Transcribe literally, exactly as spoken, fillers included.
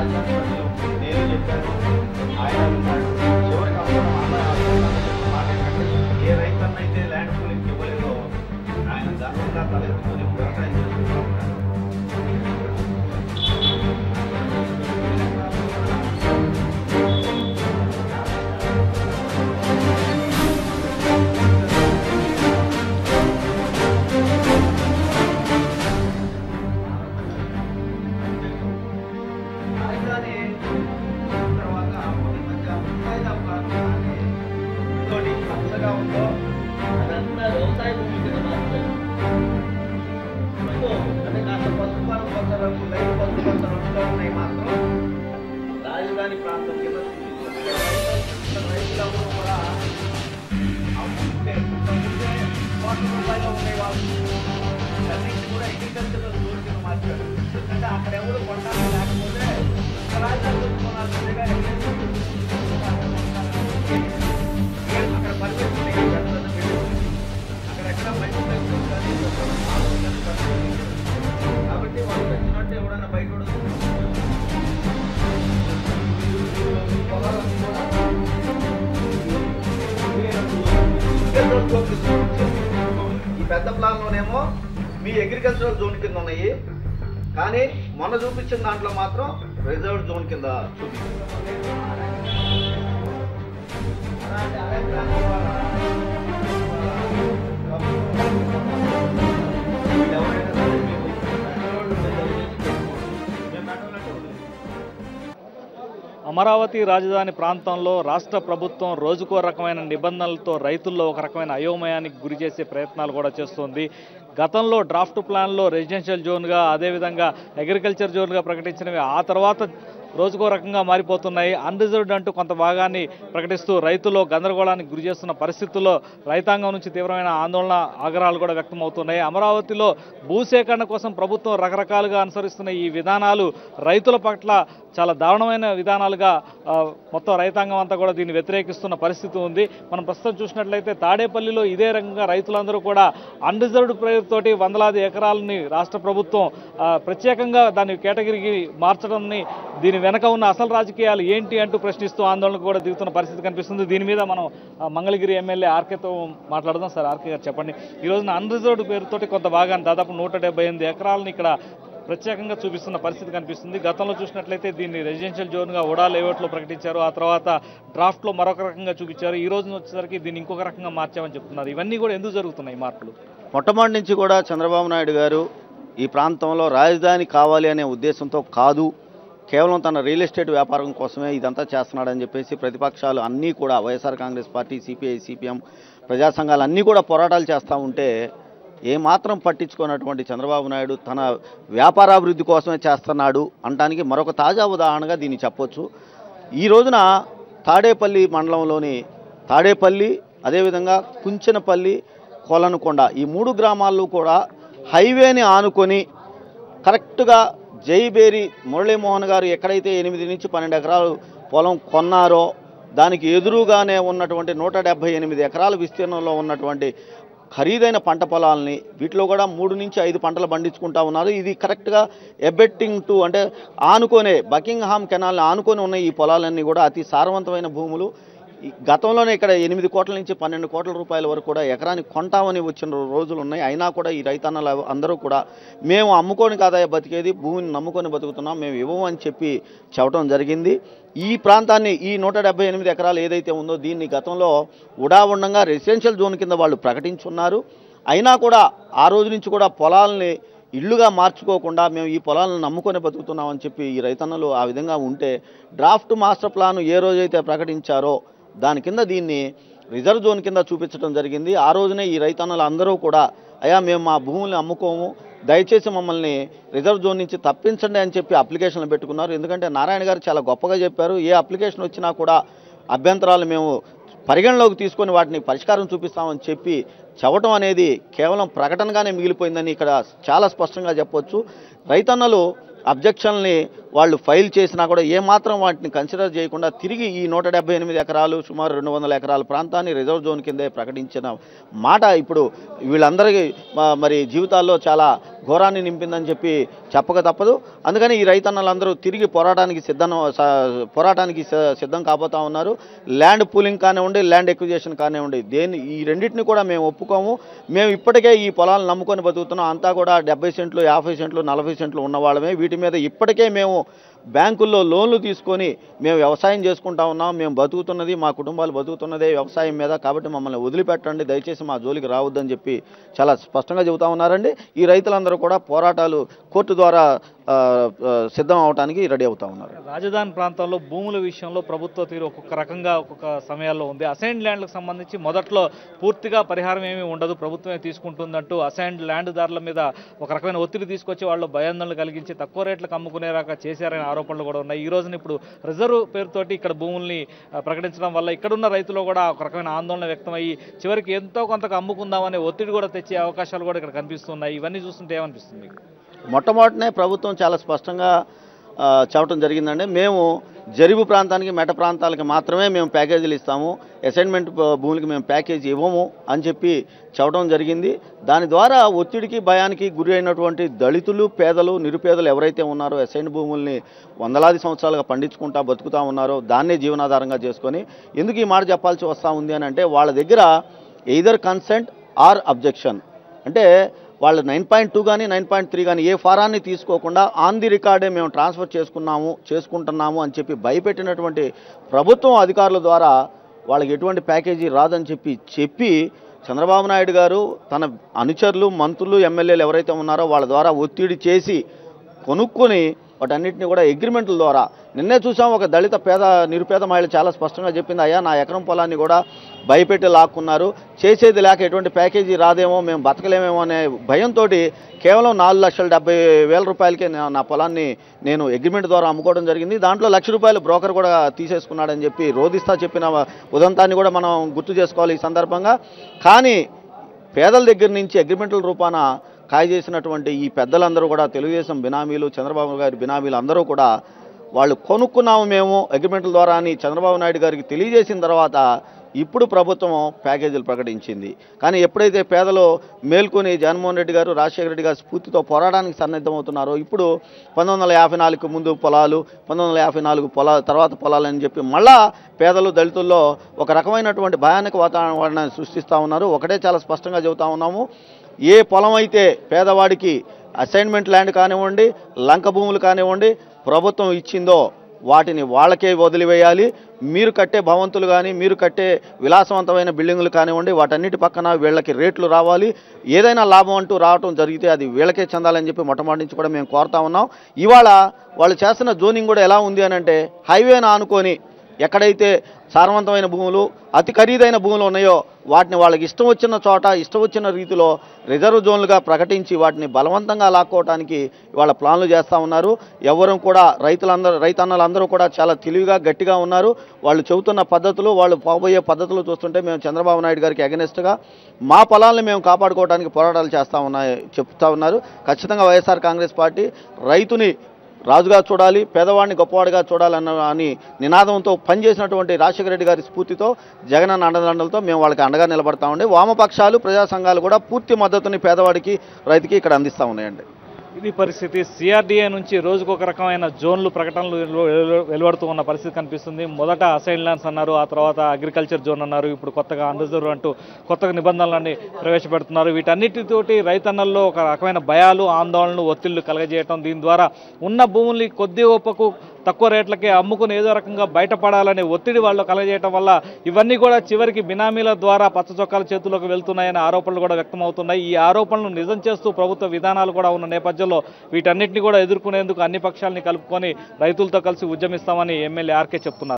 రాజధాని నేను చెప్పాను, ఆయన ఉన్నాడు. చివరికి అప్పుడు మాట ఏంటంటే ఏ రైతన్న అయితే ల్యాండ్ పూలింగ్ ఇవ్వలేదో ఆయన గర్వంగా తలెత్తుకొని వ్యవసాయం చేస్తున్నాం. రాజధాని ప్రాంతం కింద రైతులందరూ కూడా అమ్ముకుంటే కోట్ల రూపాయలు ఉండేవాళ్ళు అన్నింటి కూడా అగ్రికల్చర్ జోన్ కింద మార్చారు. అంటే అక్కడ ఎవరు కొట్టాలి లేకపోతే రాజధాని కొనుక్కోవాల్సిందిగా అక్కడ పరిస్థితి అక్కడెక్కడ మంచి కాబట్టి వాళ్ళు వచ్చినట్టు ఎవడన్నా బయట ఈ పెద్ద ప్లాన్ లోనేమో మీ అగ్రికల్చరల్ జోన్ కింద ఉన్నాయి, కానీ మొన్న చూపించిన దాంట్లో మాత్రం రిజర్వ్ జోన్ కింద చూపించింది. అమరావతి రాజధాని ప్రాంతంలో రాష్ట్ర ప్రభుత్వం రోజుకో రకమైన నిబంధనలతో రైతుల్లో ఒక రకమైన అయోమయానికి గురి చేసే ప్రయత్నాలు కూడా చేస్తోంది. గతంలో డ్రాఫ్ట్ ప్లాన్లో రెసిడెన్షియల్ జోన్గా అదేవిధంగా అగ్రికల్చర్ జోన్గా ప్రకటించినవి ఆ తర్వాత రోజుకో రకంగా మారిపోతున్నాయి. అన్రిజర్వ్డ్ అంటూ కొంత భాగాన్ని ప్రకటిస్తూ రైతుల్లో గందరగోళానికి గురి చేస్తున్న పరిస్థితుల్లో రైతాంగం నుంచి తీవ్రమైన ఆందోళన ఆగ్రహాలు కూడా వ్యక్తమవుతున్నాయి. అమరావతిలో భూసేకరణ కోసం ప్రభుత్వం రకరకాలుగా అనుసరిస్తున్న ఈ విధానాలు రైతుల పట్ల చాలా దారుణమైన విధానాలుగా మొత్తం రైతాంగం అంతా కూడా దీన్ని వ్యతిరేకిస్తున్న పరిస్థితి ఉంది. మనం ప్రస్తుతం చూసినట్లయితే తాడేపల్లిలో ఇదే రకంగా రైతులందరూ కూడా అన్రిజర్వ్డ్ పేరుతోటి వందలాది ఎకరాలని రాష్ట్ర ప్రభుత్వం ప్రత్యేకంగా దాని కేటగిరీకి మార్చడాన్ని దీని వెనక ఉన్న అసలు రాజకీయాలు ఏంటి అంటూ ప్రశ్నిస్తూ ఆందోళనకు కూడా దిగుతున్న పరిస్థితి కనిపిస్తుంది. దీని మీద మనం మంగళగిరి ఎమ్మెల్యే ఆర్కేతో మాట్లాడదాం. సార్ ఆర్కే గారు చెప్పండి, ఈ రోజున అన్రిజర్వ్డ్ పేరుతోటి కొంత భాగాన్ని దాదాపు నూట డెబ్బై ఎనిమిది ఎకరాలను ఇక్కడ ప్రత్యేకంగా చూపిస్తున్న పరిస్థితి కనిపిస్తుంది. గతంలో చూసినట్లయితే దీన్ని రెసిడెన్షియల్ జోన్గా ఉడా లేఅవుట్లో ప్రకటించారు, ఆ తర్వాత డ్రాఫ్ట్లో మరొక రకంగా చూపించారు, ఈ రోజున వచ్చేసరికి దీన్ని ఇంకొక రకంగా మార్చామని చెప్తున్నారు. ఇవన్నీ కూడా ఎందుకు జరుగుతున్నాయి మార్పులు? మొట్టమొదటి నుంచి కూడా చంద్రబాబు నాయుడు గారు ఈ ప్రాంతంలో రాజధాని కావాలి అనే ఉద్దేశంతో కాదు, కేవలం తన రియల్ ఎస్టేట్ వ్యాపారం కోసమే ఇదంతా చేస్తున్నాడని చెప్పేసి ప్రతిపక్షాలు అన్నీ కూడా YSR Congress party, CPI, CPM, ప్రజా సంఘాలు అన్నీ కూడా పోరాటాలు చేస్తూ ఉంటే ఏమాత్రం పట్టించుకున్నటువంటి చంద్రబాబు నాయుడు తన వ్యాపారాభివృద్ధి కోసమే చేస్తున్నాడు అనడానికి మరొక తాజా ఉదాహరణగా దీన్ని చెప్పొచ్చు. ఈ రోజున తాడేపల్లి మండలంలోని తాడేపల్లి, అదేవిధంగా కుంచెనపల్లి, కొలనుకొండ ఈ మూడు గ్రామాల్లో కూడా హైవేని ఆనుకొని కరెక్ట్గా జైబేరి మురళీమోహన్ గారు ఎక్కడైతే ఎనిమిది నుంచి పన్నెండు ఎకరాలు పొలం కొన్నారో దానికి ఎదురుగానే ఉన్నటువంటి నూట డెబ్బై ఎనిమిది ఎకరాల విస్తీర్ణంలో ఉన్నటువంటి ఖరీదైన పంట పొలాలని వీటిలో కూడా మూడు నుంచి ఐదు పంటలు పండించుకుంటా ఉన్నారు. ఇది కరెక్ట్గా ఎబెట్టింగ్ టు అంటే ఆనుకొనే బకింగ్హామ్ కెనాల్ని ఆనుకొని ఉన్న ఈ పొలాలన్నీ కూడా అతి సారవంతమైన భూములు. గతంలోనే ఇక్కడ ఎనిమిది కోట్ల నుంచి పన్నెండు కోట్ల రూపాయల వరకు కూడా ఎకరానికి కొంటామని వచ్చిన రోజులు ఉన్నాయి. అయినా కూడా ఈ రైతన్నలు అందరూ కూడా మేము అమ్ముకొని కాదా బతికేది, భూమిని నమ్ముకొని బతుకుతున్నాం, మేము ఇవ్వము అని చెప్పి చెప్పడం జరిగింది. ఈ ప్రాంతాన్ని ఈ నూట డెబ్బై ఎనిమిది ఎకరాలు ఏదైతే ఉందో దీన్ని గతంలో ఉడా ఉండంగా రెసిడెన్షియల్ జోన్ కింద వాళ్ళు ప్రకటించున్నారు. అయినా కూడా ఆ రోజు నుంచి కూడా పొలాలని ఇళ్లుగా మార్చుకోకుండా మేము ఈ పొలాలను నమ్ముకొని బతుకుతున్నామని చెప్పి ఈ రైతన్నలు ఆ విధంగా ఉంటే డ్రాఫ్ట్ మాస్టర్ ప్లాన్ ఏ రోజైతే ప్రకటించారో దాని కింద దీన్ని రిజర్వ్ జోన్ కింద చూపించడం జరిగింది. ఆ రోజునే ఈ రైతన్నలు అందరూ కూడా అయ్యా మేము మా భూముల్ని అమ్ముకోము, దయచేసి మమ్మల్ని రిజర్వ్ జోన్ నుంచి తప్పించండి అని చెప్పి అప్లికేషన్లు పెట్టుకున్నారు. ఎందుకంటే నారాయణ గారు చాలా గొప్పగా చెప్పారు, ఏ అప్లికేషన్ వచ్చినా కూడా అభ్యంతరాలు మేము పరిగణలోకి తీసుకొని వాటిని పరిష్కారం చూపిస్తామని చెప్పి చెప్పడం అనేది కేవలం ప్రకటనగానే మిగిలిపోయిందని ఇక్కడ చాలా స్పష్టంగా చెప్పొచ్చు. రైతన్నలు అబ్జెక్షన్ని వాళ్ళు ఫైల్ చేసినా కూడా ఏమాత్రం వాటిని కన్సిడర్ చేయకుండా తిరిగి ఈ నూట డెబ్బై ఎనిమిది ఎకరాలు సుమారు రెండు వందల ఎకరాల ప్రాంతాన్ని రిజర్వ్ జోన్ కిందే ప్రకటించిన మాట ఇప్పుడు వీళ్ళందరికీ మరి జీవితాల్లో చాలా ఘోరాన్ని నింపిందని చెప్పి చెప్పక తప్పదు. అందుకని ఈ రైతన్నలందరూ తిరిగి పోరాటానికి సిద్ధం పోరాటానికి సిద్ధం కాబోతా ఉన్నారు. ల్యాండ్ పూలింగ్ కానివ్వండి, ల్యాండ్ ఎక్విజిషన్ కానివ్వండి, దేని ఈ రెండింటిని కూడా మేము ఒప్పుకోము. మేము ఇప్పటికే ఈ పొలాలను నమ్ముకొని బతుకుతున్నాం. అంతా కూడా డెబ్బై సెంట్లు, యాభై సెంట్లు, నలభై సెంట్లు ఉన్న వాళ్ళమే. వీటి మీద ఇప్పటికే మేము బ్యాంకుల్లో లోన్లు తీసుకొని మేము వ్యవసాయం చేసుకుంటా ఉన్నాం. మేము బతుకుతున్నది, మా కుటుంబాలు బతుకుతున్నదే వ్యవసాయం మీద. కాబట్టి మమ్మల్ని వదిలిపెట్టండి, దయచేసి మా జోలికి రావద్దని చెప్పి చాలా స్పష్టంగా చెబుతా ఉన్నారండి. ఈ రైతులందరూ కూడా పోరాటాలు కోర్టు ద్వారా సిద్ధం అవడానికి రెడీ అవుతా ఉన్నారు. రాజధాని ప్రాంతంలో భూముల విషయంలో ప్రభుత్వ తీరు ఒక్కొక్క రకంగా ఒక్కొక్క సమయాల్లో ఉంది. అసైన్డ్ ల్యాండ్లకు సంబంధించి మొదట్లో పూర్తిగా పరిహారం ఏమీ ఉండదు, ప్రభుత్వమే తీసుకుంటుందంటూ అసైన్డ్ ల్యాండ్ దారుల మీద ఒక రకమైన ఒత్తిడి తీసుకొచ్చి వాళ్ళు భయాందోళనలు కలిగించి తక్కువ రేట్లకు అమ్ముకునేలాగా చేశారనే ఆరోపణలు కూడా ఉన్నాయి. ఈ రోజున ఇప్పుడు రిజర్వ్ పేరుతోటి ఇక్కడ భూముల్ని ప్రకటించడం వల్ల ఇక్కడున్న రైతులు కూడా ఒక రకమైన ఆందోళన వ్యక్తమయ్యి చివరికి ఎంతో కొంతకు అమ్ముకుందామనే ఒత్తిడి కూడా తెచ్చే అవకాశాలు కూడా ఇక్కడ కనిపిస్తున్నాయి. ఇవన్నీ చూస్తుంటే ఏమనిపిస్తుంది? మొట్టమొదటినే ప్రభుత్వం చాలా స్పష్టంగా చెప్పడం జరిగిందండి. మేము జరీబు ప్రాంతానికి, మెట ప్రాంతాలకి మాత్రమే మేము ప్యాకేజీలు ఇస్తాము, అసైన్మెంట్ భూములకి మేము ప్యాకేజీ ఇవ్వము అని చెప్పి చెప్పడం జరిగింది. దాని ద్వారా ఒత్తిడికి, భయానికి గురి అయినటువంటి దళితులు, పేదలు, నిరుపేదలు ఎవరైతే ఉన్నారో అసైన్ భూముల్ని వందలాది సంవత్సరాలుగా పండించుకుంటా బతుకుతూ ఉన్నారో దాన్నే జీవనాధారంగా చేసుకొని ఎందుకు ఈ మాట చెప్పాల్సి వస్తూ ఉంది అని అంటే వాళ్ళ దగ్గర ఎయిదర్ కన్సెంట్ ఆర్ అబ్జెక్షన్ అంటే వాళ్ళు నైన్ పాయింట్ టూ కానీ నైన్ పాయింట్ త్రీ కానీ ఏ ఫారాన్ని తీసుకోకుండా ఆన్ ది రికార్డే మేము ట్రాన్స్ఫర్ చేసుకున్నాము చేసుకుంటున్నాము అని చెప్పి భయపెట్టినటువంటి ప్రభుత్వం అధికారుల ద్వారా వాళ్ళకి ఎటువంటి ప్యాకేజీ రాదని చెప్పి చెప్పి చంద్రబాబు నాయుడు గారు తన అనుచరులు, మంత్రులు, ఎమ్మెల్యేలు ఎవరైతే ఉన్నారో వాళ్ళ ద్వారా ఒత్తిడి చేసి కొనుక్కొని వాటన్నిటిని కూడా అగ్రిమెంట్ల ద్వారా నిన్నే చూసాం. ఒక దళిత పేద నిరుపేద మహిళ చాలా స్పష్టంగా చెప్పింది, అయ్యా నా ఎకరం పొలాన్ని కూడా భయపెట్టి లాక్కున్నారు, చేసేది లేక ఎటువంటి ప్యాకేజీ రాదేమో, మేము బతకలేమేమో అనే భయంతో కేవలం నాలుగు లక్షల డెబ్బై వేల రూపాయలకే నా పొలాన్ని నేను అగ్రిమెంట్ ద్వారా అమ్ముకోవడం జరిగింది. దాంట్లో లక్ష రూపాయలు బ్రోకర్ కూడా తీసేసుకున్నాడని చెప్పి రోధిస్తా చెప్పిన ఉదంతాన్ని కూడా మనం గుర్తు చేసుకోవాలి ఈ సందర్భంగా. కానీ పేదల దగ్గర నుంచి అగ్రిమెంట్ల రూపాన ఖాయ చేసినటువంటి ఈ పెద్దలందరూ కూడా తెలుగుదేశం బినామీలు, చంద్రబాబు గారి బినామీలు అందరూ కూడా వాళ్ళు కొనుక్కున్నాము మేము అగ్రిమెంట్ల ద్వారా అని చంద్రబాబు నాయుడు గారికి తెలియజేసిన తర్వాత ఇప్పుడు ప్రభుత్వం ప్యాకేజీలు ప్రకటించింది. కానీ ఎప్పుడైతే పేదలు మేల్కొని జగన్మోహన్ రెడ్డి గారు, రాజశేఖర రెడ్డి గారు స్ఫూర్తితో పోరాటానికి సన్నద్ధమవుతున్నారో ఇప్పుడు పంతొమ్మిది వందల యాభై నాలుగు ముందు పొలాలు, పంతొమ్మిది వందల యాభై నాలుగు పొలా తర్వాత పొలాలు అని చెప్పి మళ్ళా పేదలు, దళితుల్లో ఒక రకమైనటువంటి భయానక వాతావరణాన్ని సృష్టిస్తూ ఉన్నారు. ఒకటే చాలా స్పష్టంగా చెబుతా ఉన్నాము, ఏ పొలం అయితే పేదవాడికి అసైన్మెంట్ ల్యాండ్ కానివ్వండి, లంక భూములు కానివ్వండి ప్రభుత్వం ఇచ్చిందో వాటిని వాళ్ళకే వదిలివేయాలి. మీరు కట్టే భవంతులు కానీ, మీరు కట్టే విలాసవంతమైన బిల్డింగులు కానివ్వండి వాటన్నిటి పక్కన వీళ్ళకి రేట్లు రావాలి. ఏదైనా లాభం అంటూ రావటం జరిగితే అది వీళ్ళకే చెందాలని చెప్పి మొట్టమొదటి నుంచి కూడా మేము కోరుతా ఉన్నాం. ఇవాళ వాళ్ళు చేస్తున్న జోనింగ్ కూడా ఎలా ఉంది అని అంటే హైవేను ఆనుకొని ఎక్కడైతే సారవంతమైన భూములు, అతి ఖరీదైన భూములు ఉన్నాయో వాటిని వాళ్ళకి ఇష్టం వచ్చిన చోట, ఇష్టం వచ్చిన రీతిలో రిజర్వ్ జోన్లుగా ప్రకటించి వాటిని బలవంతంగా లాక్కోవడానికి వాళ్ళ ప్లాన్లు చేస్తూ ఉన్నారు. ఎవరు కూడా రైతులందరూ రైతన్నలందరూ కూడా చాలా తెలివిగా, గట్టిగా ఉన్నారు. వాళ్ళు చెబుతున్న పద్ధతులు, వాళ్ళు పోబోయే పద్ధతులు చూస్తుంటే మేము చంద్రబాబు నాయుడు గారికి అగెనిస్ట్గా మా పొలాలను మేము కాపాడుకోవడానికి పోరాటాలు చేస్తూ ఉన్నాయి చెప్తా ఉన్నారు. ఖచ్చితంగా వైఎస్ఆర్ కాంగ్రెస్ పార్టీ రైతుని రాజుగా చూడాలి, పేదవాడిని గొప్పవాడిగా చూడాలన్న అని నినాదంతో పనిచేసినటువంటి రాజశేఖర రెడ్డి గారి స్ఫూర్తితో, జగనన్న అండదండలతో మేము వాళ్ళకి అండగా నిలబడతా ఉండే వామపక్షాలు, ప్రజా సంఘాలు కూడా పూర్తి మద్దతుని పేదవాడికి, రైతుకి ఇక్కడ అందిస్తూ ఉన్నాయండి. ఇది పరిస్థితి. సిఆర్డీఏ నుంచి రోజుకు ఒక రకమైన జోన్లు ప్రకటనలు వెలువడుతూ ఉన్న పరిస్థితి కనిపిస్తుంది. మొదట అసైన్ ల్యాండ్స్ అన్నారు, ఆ తర్వాత అగ్రికల్చర్ జోన్ అన్నారు, ఇప్పుడు కొత్తగా అన్రిజర్వ్ అంటూ కొత్తగా నిబంధనలన్నీ ప్రవేశపెడుతున్నారు. వీటన్నిటితోటి రైతన్నల్లో ఒక రకమైన భయాలు, ఆందోళనలు, ఒత్తిళ్లు కలగజేయటం, దీని ద్వారా ఉన్న భూముల్ని కొద్ది గొప్పకు తక్కువ రేట్లకే అమ్ముకుని ఏదో రకంగా బయటపడాలనే ఒత్తిడి వాళ్ళు కలగజేయటం వల్ల ఇవన్నీ కూడా చివరికి బినామీల ద్వారా పచ్చ చొక్కాల చేతుల్లోకి వెళ్తున్నాయనే ఆరోపణలు కూడా వ్యక్తమవుతున్నాయి. ఈ ఆరోపణలను నిజం చేస్తూ ప్రభుత్వ విధానాలు కూడా ఉన్న నేపథ్యంలో వీటన్నిటిని కూడా ఎదుర్కొనేందుకు అన్ని పక్షాలని కలుపుకొని రైతులతో కలిసి ఉద్యమిస్తామని ఎమ్మెల్యే ఆర్కే చెప్తున్నారు.